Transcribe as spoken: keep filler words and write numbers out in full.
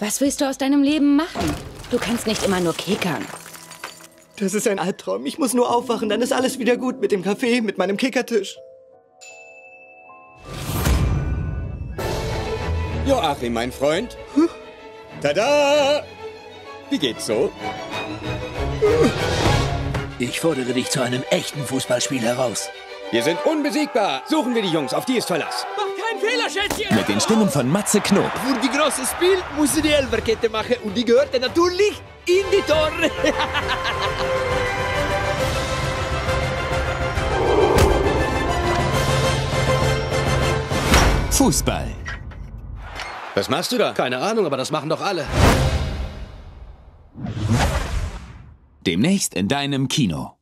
Was willst du aus deinem Leben machen? Du kannst nicht immer nur kickern. Das ist ein Albtraum. Ich muss nur aufwachen, dann ist alles wieder gut mit dem Kaffee, mit meinem Kickertisch. Joachim, mein Freund. Tada! Wie geht's so? Ich fordere dich zu einem echten Fußballspiel heraus. Wir sind unbesiegbar. Suchen wir die Jungs, auf die ist Verlass. Mach keinen Fehler, Schätzchen! Mit den Stimmen von Matze Knob, Für die große Spiel muss ich die Elferkette machen und die gehört dann natürlich in die Tore. Fußball. Was machst du da? Keine Ahnung, aber das machen doch alle. Demnächst in deinem Kino.